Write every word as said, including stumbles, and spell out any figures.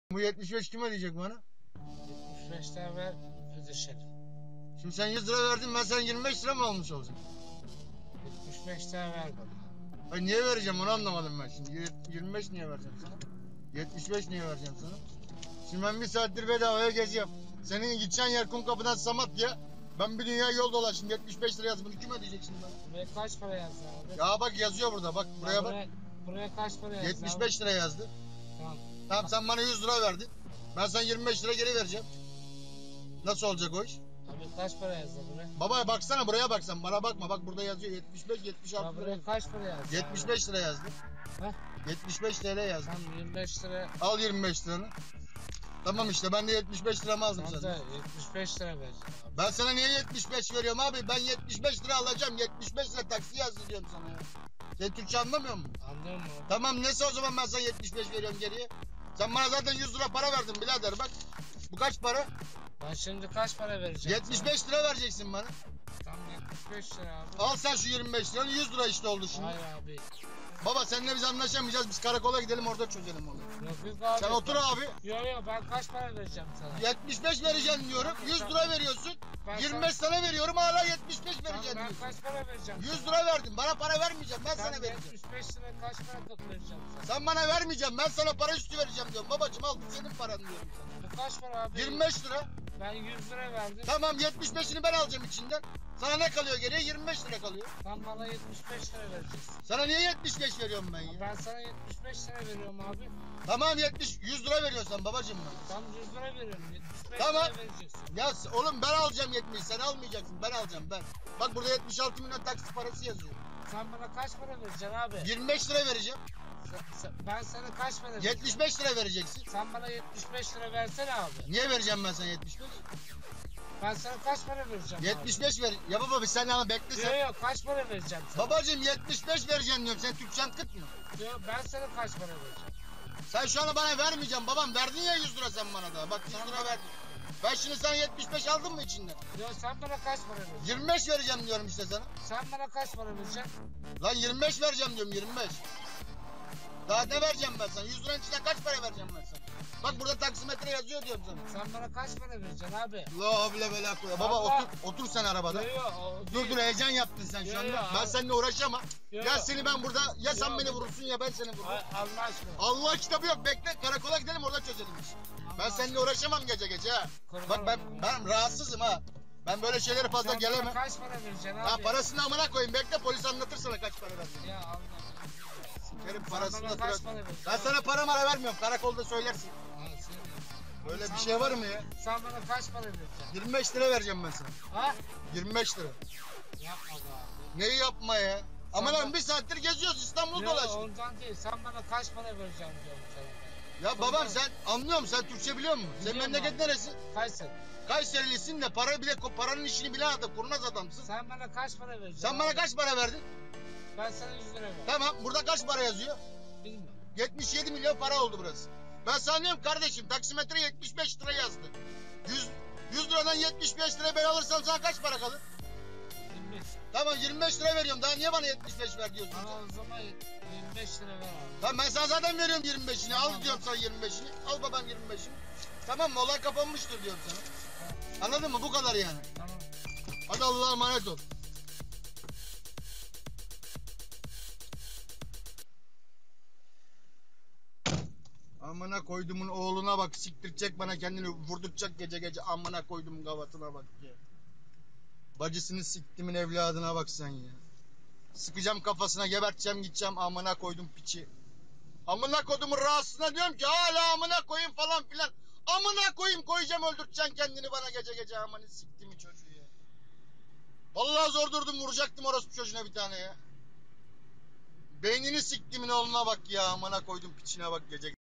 Bu yetmiş beş kim ödeyecek bana? yetmiş beşten ver ödeşelim. Şimdi sen yüz lira verdin, ben sana yirmi beş lira mı almış olacağım? yetmiş beşten ver bana. Hayır, niye vereceğim onu anlamadım ben şimdi. yirmi beş niye vereceğim sana? yetmiş beş niye vereceğim sana? Şimdi ben bir saattir bedavaya geziyorum. Senin gideceğin yer Kumkapı'dan Samatya'ya. Ben bir dünya yol dolaştım. yetmiş beş lira yaz. Bunu kim ödeyecek şimdi bana? Buraya kaç para yazdı abi? Ya bak yazıyor burada. Bak buraya bak. Buraya, buraya kaç para yazdı yetmiş abi? beş lira yazdı. Tamam. Tamam, sen bana yüz lira verdin. Ben sana yirmi beş lira geri vereceğim. Nasıl olacak o iş? Abi kaç para yazdı buraya? Baba baksana, buraya baksan. Bana bakma. Bak burada yazıyor yetmiş beş yetmiş Ya altı lira. buraya kaç para yazdı? yetmiş beş lira yazdı. Heh. yetmiş beş T L yazdı. Tamam yirmi beş lira. Al yirmi beş liranı. Tamam işte, ben de yetmiş beş liramı aldım Tamam senden. da yetmiş beş lira vereceğim abi. Ben sana niye yetmiş beş veriyorum abi? Ben yetmiş beş lira alacağım. yetmiş beş lira taksi yazdı diyorum sana ya. Sen Türkçe anlamıyor musun? Anlıyor musun? Tamam, neyse o zaman ben sana yetmiş beş veriyorum geriye. Sen bana zaten yüz lira para verdin birader bak. Bu kaç para? Ben şimdi kaç para vereceğim? yetmiş sana? beş lira vereceksin bana. Tamam yetmiş beş lira abi. Al sen şu yirmi beş liranı, yüz lira işte oldu şimdi. Hayır abi. Baba seninle biz anlaşamayacağız. Biz karakola gidelim, orada çözelim onu. Yok yok abi. Sen otur abi. Yok yok ben kaç para vereceğim sana? yetmiş beş vereceğim diyorum. yüz lira veriyorsun. Ben yirmi beş sana veriyorum, hala yetmiş beş Tamam, vereceğim ben diyorsun. kaç para vereceğim? yüz lira verdim. Bana para vermeyeceğim. Ben Sen sana vereceğim. yetmiş beş lira kaç para vereceğim sana? Sen bana vermeyeceğim. Ben sana para üstü vereceğim diyorum. Babacım al, bu senin paran diyorum sana. Bu kaç para abi? yirmi beş lira. Ben yüz lira verdim. Tamam, yetmiş beşini ben alacağım içinden. Sana ne kalıyor geriye? yirmi beş lira kalıyor. Sen bana yetmiş beş lira vereceksin. Sana niye yetmiş beş veriyorum ben ya? Ben sana yetmiş beş lira veriyorum abi. Tamam, yetmiş yüz lira veriyorsan babacım bana. Tam yüz lira veriyorum. yetmiş beş Tamam. lira vereceksin. Ya oğlum, ben alacağım yetmiş, sen almayacaksın, ben alacağım ben. Bak burada yetmiş altı milyon taksi parası yazıyor. Sen bana kaç para vereceksin abi? yirmi beş lira vereceğim. Sen- sen- ben sana kaç para vereceğim? yetmiş beş lira vereceksin. Sen bana yetmiş beş lira versene abi. Niye vereceğim ben sana yetmiş beş? Ben sana kaç para vereceğim yetmiş beş ver. Ya baba bir sen ama bekle abi? sen. Yok yok kaç para vereceğim sana? Babacım yetmiş beş vereceğim diyorum. Sen Türkçen kıt mı? Yok ben sana kaç para vereceğim? Sen şu anda bana vermeyeceğim babam. Verdin ya yüz lira sen bana da. Bak yüz lira verdin. Ben şimdi sana yetmiş beş aldım mı içinden? Yok sen bana kaç para vereceksin? yirmi beş vereceğim diyorum işte sana. Sen bana kaç para vereceksin? Lan yirmi beş vereceğim diyorum, yirmi beş. Daha ne vereceğim ben sana? yüz liranın içinden kaç para vereceğim ben sana? Bak burada taksimetre yazıyor diyorum sana. Sen bana kaç para vereceksin abi? La havle ve la kuvvete. Baba Allah. otur, otur sen arabada. Yok yok. o Dur değil. dur, heyecan yaptın sen şu Yo, anda. yo, Ben abi. seninle uğraşamam. Yo, Ya yo. seni ben burada, ya sen Yo, beni abi. vurursun ya ben seni vururum. Ay, Allah aşkına. Allah kitabı yok, bekle karakola gidelim, orada çözelim iş. Ben Allah seninle uğraşamam gece gece ha. Kurban Bak ben olayım. ben rahatsızım ha. Ben böyle şeylere fazla Sen gelemem. bana kaç para vereceksin abi? Ha, parasını amına koyayım, bekle polis anlatır sana kaç para verdiğini. Ya Allah. Kerim Sen parasını bana da kaç biraz. para vereceksin? Ben sana para mara vermiyorum, karakolda söylersin. Ha, sen- Böyle Sen bir şey var bana- mı ya? Sen bana kaç para vereceksin? yirmi beş lira vereceğim ben sana. Ha? yirmi beş lira. Yapma be abi. Neyi yapma ya? Ama Sen lan bak- bir saattir geziyoruz, İstanbul Yok dolaştık. ondan değil. Sen bana kaç para vereceksin diyorum sana. Ya babam sen anlıyor musun? Sen Türkçe biliyor musun? Senin Biliyorum memleket abi. neresi? Kayseri. Kayserilisin de para bile, paranın işini bilen adam, kurnaz adamsın. Sen bana kaç para vereceksin? Sen bana abi? kaç para verdin? Ben sana yüz lira verdim. Tamam, burada kaç para yazıyor? Bilmiyorum. yetmiş yedi milyon para oldu burası. Ben sana diyorum kardeşim, taksimetre yetmiş beş lira yazdı. yüz, yüz liradan yetmiş beş lira ben alırsam sana kaç para kalır? yirmi beş. Tamam, yirmi beş lira veriyorum, daha niye bana yetmiş beş ver diyorsun Ama sen? o zaman yirmi beş lira ver abi. Tamam, ben sana zaten veriyorum yirmi beşini, Tamam. al diyorum sana yirmi beşini, al babam yirmi beşini. Tamam mı, olay kapanmıştır diyorum sana. Anladın mı, bu kadar yani. Tamam. Hadi Allah'a emanet ol. Amına koydumun oğluna bak, siktirecek bana kendini, vurduracak gece gece, amına koydumun gavatına bak ya. Bacısını siktimin evladına bak sen ya. Sıkacağım kafasına, geberteceğim, gideceğim, amına koydum piçi. Amına koydumun rahatsızına diyorum ki hala amına koyayım falan filan. Amına koyayım, koyacağım, öldürteceksin kendini bana gece gece, amına siktimi çocuğu ya. Vallahi zor durdum, vuracaktım orospu çocuğuna bir tane ya. Beynini siktimin oğluna bak ya, amına koydum piçine bak gece.